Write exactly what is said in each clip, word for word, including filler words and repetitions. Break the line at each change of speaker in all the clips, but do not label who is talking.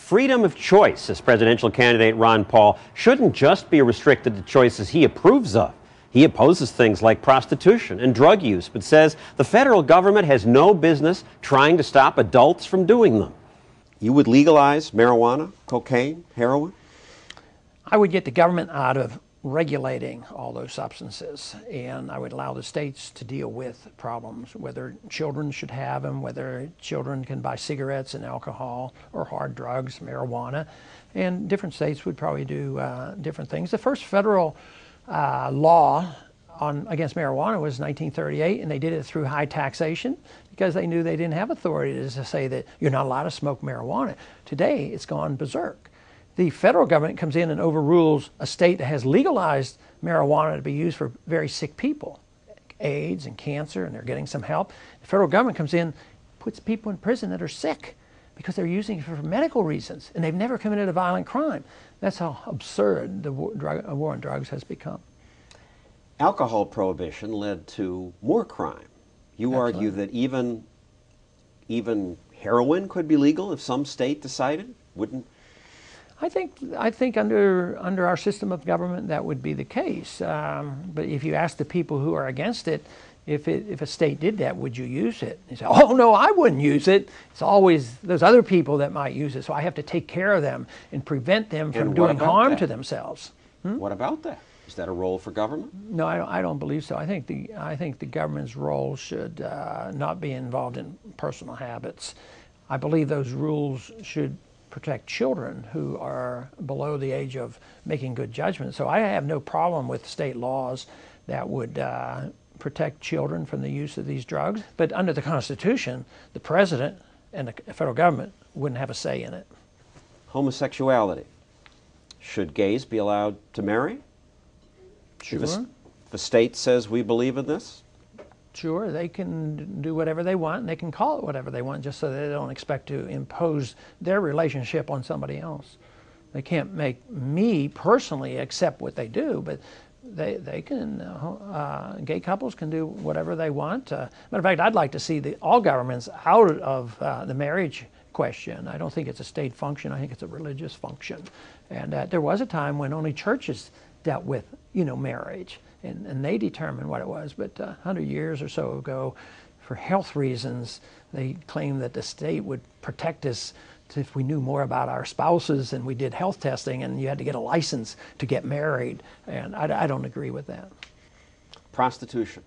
Freedom of choice, as presidential candidate Ron Paul, shouldn't just be restricted to choices he approves of. He opposes things like prostitution and drug use, but says the federal government has no business trying to stop adults from doing them. You would legalize marijuana, cocaine, heroin?
I would get the government out of regulating all those substances, and I would allow the states to deal with problems, whether children should have them, whether children can buy cigarettes and alcohol or hard drugs, marijuana, and different states would probably do uh, different things. The first federal uh, law on against marijuana was nineteen thirty-eight, and they did it through high taxation because they knew they didn't have authority to say that you're not allowed to smoke marijuana. Today, it's gone berserk. The federal government comes in and overrules a state that has legalized marijuana to be used for very sick people, AIDS and cancer, and they're getting some help. The federal government comes in, puts people in prison that are sick because they're using it for medical reasons, and they've never committed a violent crime. That's how absurd the war, drug, war on drugs has become.
Alcohol prohibition led to more crime. You
Absolutely.
argue that even, even heroin could be legal if some state decided? Wouldn't?
I think I think under under our system of government that would be the case. Um, but if you ask the people who are against it, if it, if a state did that, would you use it? They say, "Oh no, I wouldn't use it." It's always those other people that might use it, so I have to take care of them and prevent them from
And
doing
what about
harm
that?
to themselves. Hmm?
What about that? Is that a role for government?
No, I don't, I don't believe so. I think the I think the government's role should uh, not be involved in personal habits. I believe those rules should protect children who are below the age of making good judgments. So I have no problem with state laws that would uh, protect children from the use of these drugs. But under the Constitution, the president and the federal government wouldn't have a say in it.
Homosexuality. Should gays be allowed to marry?
Sure.
If a, if a state says we believe in this?
Sure, they can do whatever they want, and they can call it whatever they want, just so they don't expect to impose their relationship on somebody else. They can't make me personally accept what they do, but they they can. Uh, gay couples can do whatever they want. Uh, matter of fact, I'd like to see the, all governments out of uh, the marriage question. I don't think it's a state function. I think it's a religious function. And uh, there was a time when only churches dealt with, you know, marriage. And, and they determined what it was. But uh, one hundred years or so ago, for health reasons, they claimed that the state would protect us if we knew more about our spouses and we did health testing and you had to get a license to get married. And I, I don't agree with that.
Prostitution.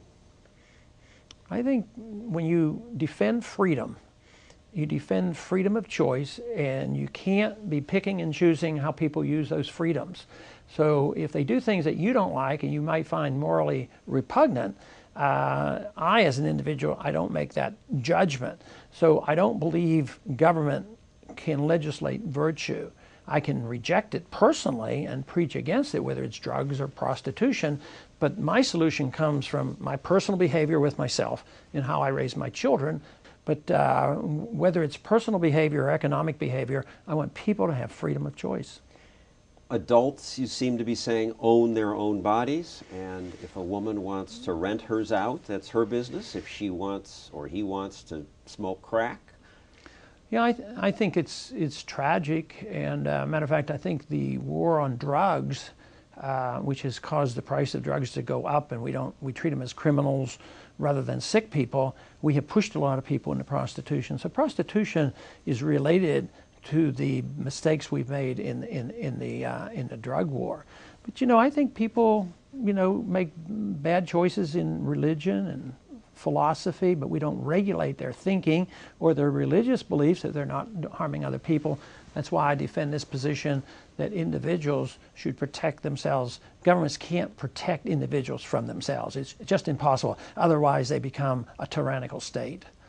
I think when you defend freedom, you defend freedom of choice, and you can't be picking and choosing how people use those freedoms. So if they do things that you don't like and you might find morally repugnant, uh, I as an individual, I don't make that judgment. So I don't believe government can legislate virtue. I can reject it personally and preach against it, whether it's drugs or prostitution, but my solution comes from my personal behavior with myself and how I raise my children. But uh, whether it's personal behavior or economic behavior, I want people to have freedom of choice.
Adults, you seem to be saying, own their own bodies, and if a woman wants to rent hers out, that's her business. If she wants or he wants to smoke crack?
Yeah, I, th I think it's, it's tragic, and uh, matter of fact, I think the war on drugs, uh, which has caused the price of drugs to go up, and we don't, we treat them as criminals rather than sick people, we have pushed a lot of people into prostitution. So prostitution is related to the mistakes we've made in in in the uh, in the drug war. But you know, I think people, you know, make bad choices in religion and philosophy, but we don't regulate their thinking or their religious beliefs that they're not harming other people. That's why I defend this position that individuals should protect themselves. Governments can't protect individuals from themselves. It's just impossible. Otherwise, they become a tyrannical state.